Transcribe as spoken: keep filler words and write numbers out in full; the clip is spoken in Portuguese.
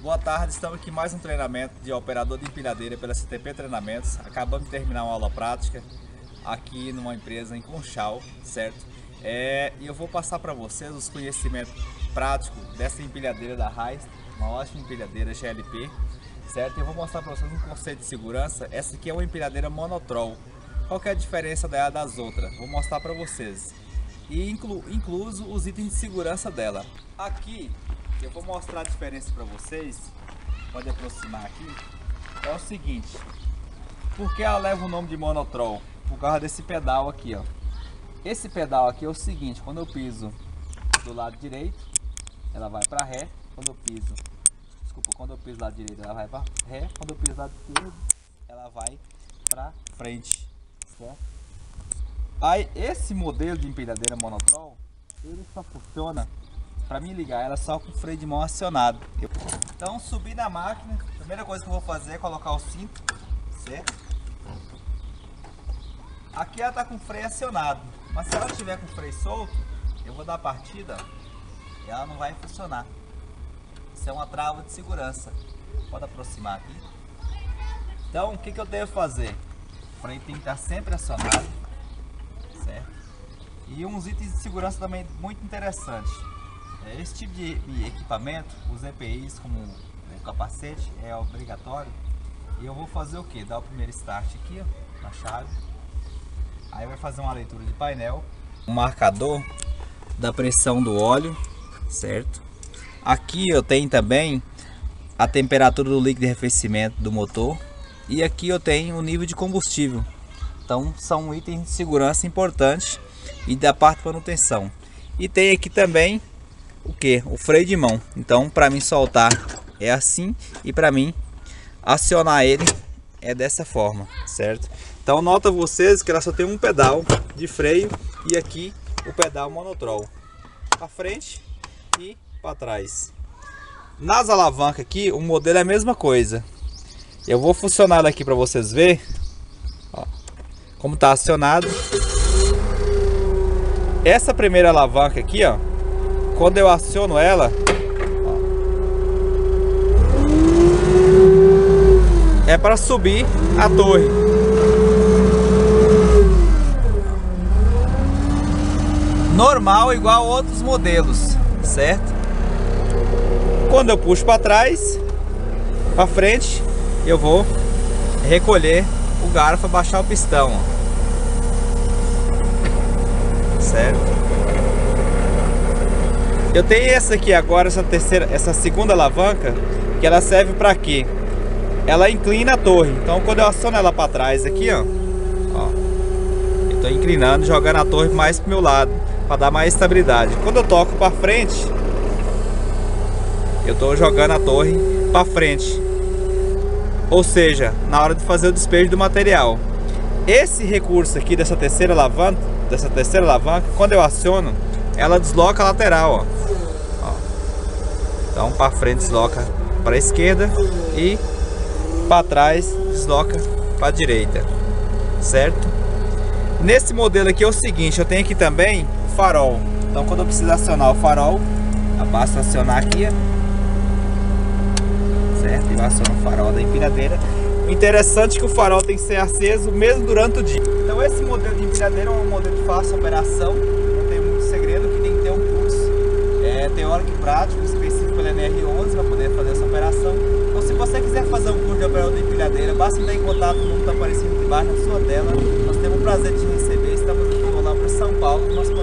Boa tarde, estamos aqui em mais um treinamento de operador de empilhadeira pela C T P Treinamentos. Acabamos de terminar uma aula prática aqui numa empresa em Conchal, certo? É, e eu vou passar para vocês os conhecimentos práticos dessa empilhadeira da Raiz, uma ótima empilhadeira G L P, certo? E eu vou mostrar para vocês um conceito de segurança. Essa aqui é uma empilhadeira monotroll. Qual que é a diferença dela das outras? Vou mostrar para vocês. E inclu, incluso os itens de segurança dela. Aqui eu vou mostrar a diferença para vocês. Pode aproximar aqui. É o seguinte: por que ela leva o nome de monotroll? Por causa desse pedal aqui, ó. Esse pedal aqui é o seguinte: quando eu piso do lado direito, ela vai para ré. Quando eu piso, desculpa, quando eu piso do lado direito, ela vai para ré. Quando eu piso do lado esquerdo, ela vai para frente, certo? Aí esse modelo de empilhadeira monotroll, ele só funciona para mim ligar ela só com o freio de mão acionado. Então, subir na máquina, a primeira coisa que eu vou fazer é colocar o cinto, certo? Aqui ela está com o freio acionado, mas se ela tiver com o freio solto, eu vou dar a partida e ela não vai funcionar. Isso é uma trava de segurança. Pode aproximar aqui. Então, o que, que eu devo fazer? O freio tem que estar sempre acionado, certo? E uns itens de segurança também muito interessantes. Esse tipo de equipamento, os E P Is, como o capacete, é obrigatório. E eu vou fazer o que? Dar o primeiro start aqui, ó, na chave. Aí vai fazer uma leitura de painel, um marcador da pressão do óleo, certo? Aqui eu tenho também a temperatura do líquido de arrefecimento do motor. E aqui eu tenho o nível de combustível. Então são itens de segurança importantes e da parte de manutenção. E tem aqui também o que? O freio de mão. Então para mim soltar é assim e para mim acionar ele é dessa forma, certo? Então nota vocês que ela só tem um pedal de freio e aqui o pedal monotroll para frente e para trás. Nas alavancas aqui o modelo é a mesma coisa. Eu vou funcionar aqui para vocês verem como está acionado. Essa primeira alavanca aqui, ó, quando eu aciono ela, ó, é para subir a torre. Normal, igual a outros modelos, certo? Quando eu puxo para trás, para frente, eu vou recolher o garfo, baixar o pistão, ó. Certo? Eu tenho essa aqui agora, essa terceira, essa segunda alavanca, que ela serve para quê? Ela inclina a torre. Então quando eu aciono ela para trás aqui, ó, ó, eu tô inclinando, jogando a torre mais pro meu lado, para dar mais estabilidade. Quando eu toco para frente, eu tô jogando a torre para frente. Ou seja, na hora de fazer o despejo do material. Esse recurso aqui dessa terceira alavanca, dessa terceira alavanca, quando eu aciono, ela desloca a lateral, ó. Ó. Então para frente desloca para a esquerda e para trás desloca para a direita, certo? Nesse modelo aqui é o seguinte: eu tenho aqui também o farol. Então quando eu preciso acionar o farol, basta acionar aqui, certo? E aciona o farol da empilhadeira. O interessante é que o farol tem que ser aceso mesmo durante o dia. Então esse modelo de empilhadeira é um modelo de fácil operação, não tem muito segredo, que tem que ter um curso é, teórico e prático específico pela N R onze para poder fazer essa operação. Então se você quiser fazer um curso de operador de empilhadeira, basta entrar em contato no número que está aparecendo aqui embaixo na sua tela. Nós temos o prazer de te receber. Estamos aqui em São Paulo. Nós